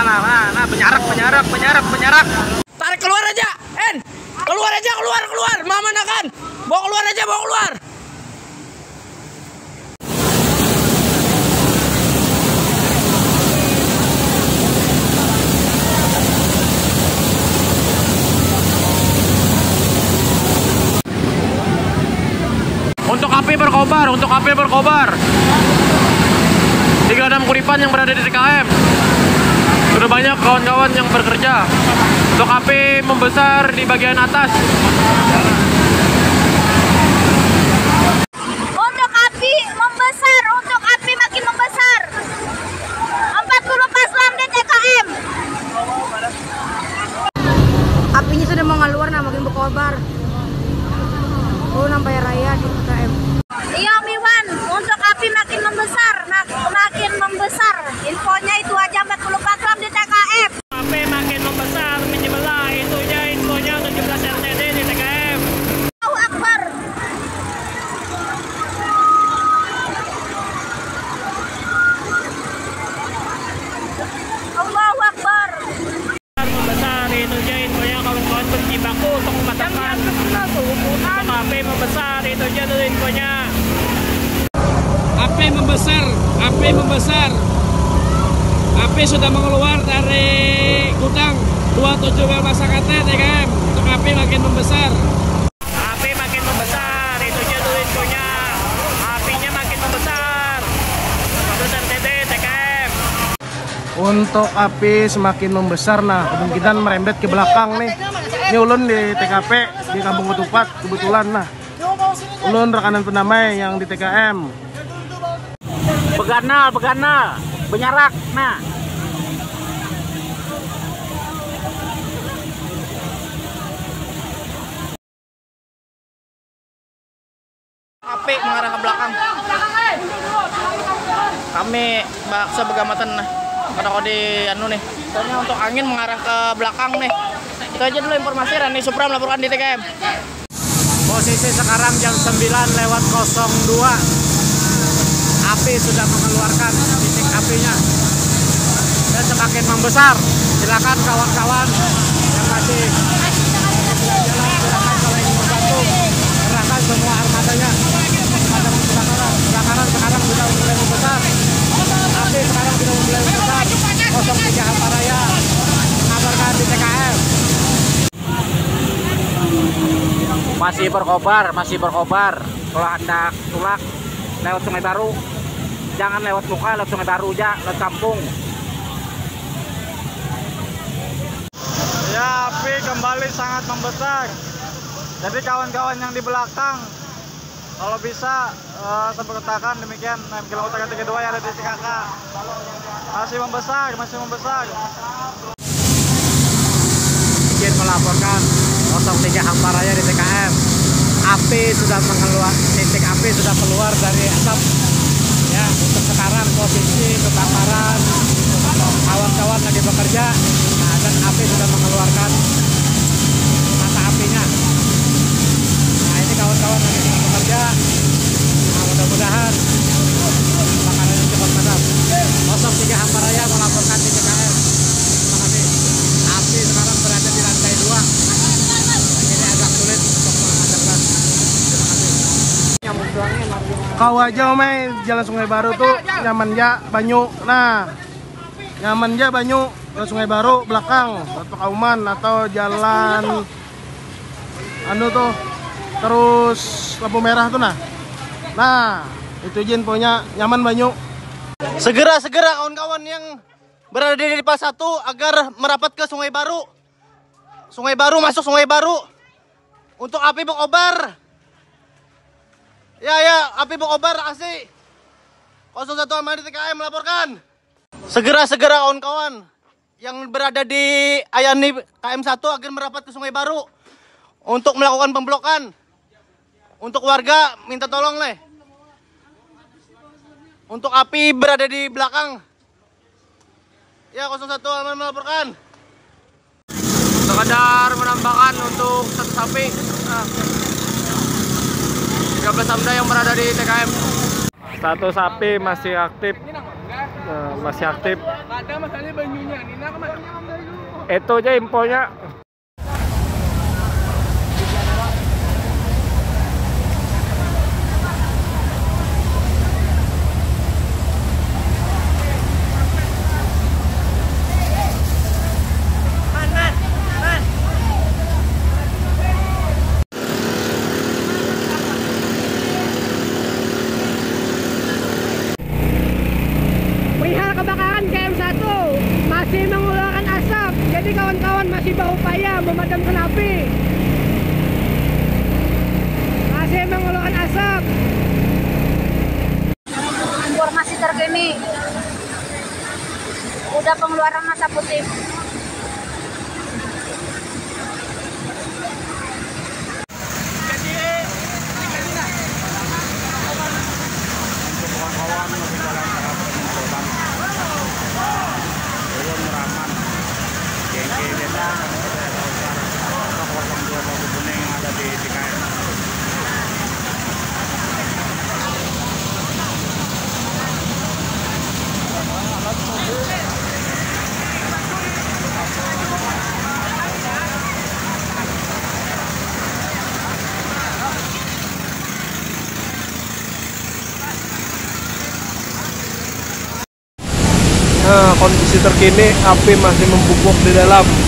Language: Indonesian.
Nah, penyarak. Tarik keluar aja, keluar. Mama nakan, bawa keluar aja. Untuk api berkobar. 36 Kuripan yang berada di TKM. Sudah banyak kawan-kawan yang bekerja. Untuk api membesar di bagian atas. Untuk api makin membesar. 40 paslam di TKM. Apinya sudah mau ngeluar, makin berkobar. Oh, sampai raya di TKM. Iya, Miwan, untuk api makin membesar. Infonya itu aja 40 paslam di TKM. Api makin membesar, menyebelah, itunya infonya 17 RTD di TKM. Allahu Akbar. Allahu Akbar. Membesar, itunya infonya kawan-kawan berjibaku untuk memadamkan. Untuk api membesar, itunya dulu infonya. Api membesar. Api sudah mengeluar dari gudang 27 Masakate TKM. Untuk api makin membesar. Itunya dulu infonya. Apinya makin membesar. 17 RTD TKM. Untuk api semakin membesar, kemungkinan merembet ke belakang nih. Ini ulun di TKP di Kampung Ketupat kebetulan. Ulun rekanan pendamai yang di TKM. Beganal, benyarak. Api mengarah ke belakang. Kami baksa begamatan karena kode nih. Soalnya untuk angin mengarah ke belakang nih. Itu aja dulu informasi. Rani Supra melaporkan di TKM. Posisi sekarang jam 9:02. Api sudah mengeluarkan titik apinya dan semakin membesar. Silakan kawan-kawan yang masih jalan, silakan kalau ingin membantu, kerahkan semua armadanya. Kebakaran sekarang sudah mulai membesar. Api sekarang sudah mulai membesar. 03 Hamparaya mengabarkan di TKM. Masih berkobar. Kalau hendak tulak lewat Sungai Baru, jangan lewat muka, lewat Sungai Baru aja, lewat kampung. Ya, api kembali sangat membesar. Jadi kawan-kawan yang di belakang, kalau bisa sepertakan demikian kilometer 32 yang ada di TKK. Masih membesar. Izin melaporkan 03 Hamparaya di TKM. Api sudah titik api sudah keluar dari asap. Ya, untuk sekarang posisi kebakaran, kawan-kawan lagi bekerja, dan api sudah mengeluarkan mata apinya. Nah, ini kawan-kawan lagi bekerja. Nah, mudah-mudahan kebakarannya cepat padam. 03 Hamparaya melaporkan di TKM. Terima kasih. Api sekarang berada di lantai 2. Ini agak sulit untuk memadamkan. Terima kasih. Kau aja jalan Sungai Baru tuh nyaman ya banyu. Nyaman ya banyu ke Sungai Baru belakang atau Kauman atau jalan tuh terus lampu merah tuh itu infonya nyaman banyu. Segera kawan-kawan yang berada di Pas 1 agar merapat ke Sungai Baru. Masuk Sungai Baru untuk api berkobar. Ya, api berkobar asli. 01 Amadi TKM melaporkan. Segera kawan-kawan yang berada di Ayani KM1 agar merapat ke Sungai Baru untuk melakukan pemblokan. Untuk warga minta tolong nih. Untuk api berada di belakang. Ya, 01 Amadi melaporkan. Sekadar menambahkan untuk status api. 13 Samda yang berada di TKM. Status api masih aktif masih aktif. Ada masalahnya banyunya, Nina kemana? Itu aja infonya. Perihal kebakaran KM1 masih mengeluarkan asap, jadi kawan-kawan masih berupaya memadamkan api. Masih mengeluarkan asap. Informasi terkini. Udah pengeluaran asap putih. Nah, kondisi terkini api masih membubuk di dalam.